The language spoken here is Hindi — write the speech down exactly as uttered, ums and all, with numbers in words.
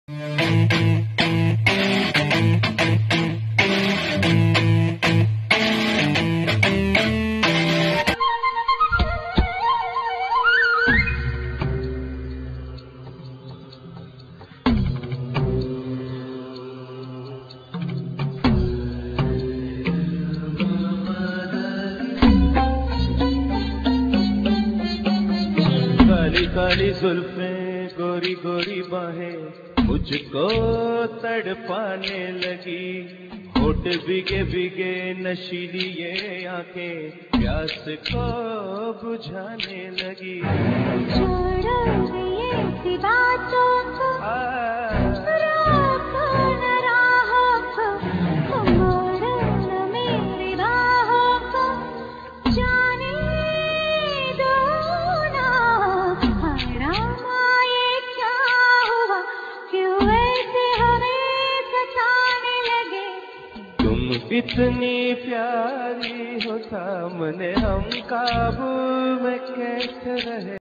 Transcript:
काली काली जुल्फें गोरी गोरी बाहें मुझको तड़पाने लगी, होठ भीगे भीगे नशीली ये आंखें प्यास को बुझाने लगी। छोड़ो ये सी बातों को, रोको न राहों को, मोड़ो न मेरी बाहों को, जाने दो ना। हाय रामा ये क्या हुआ, क्यों ऐसे हमें सताने लगे। तुम इतनी प्यारी हो सामने, हम काबू में कैसे रहे।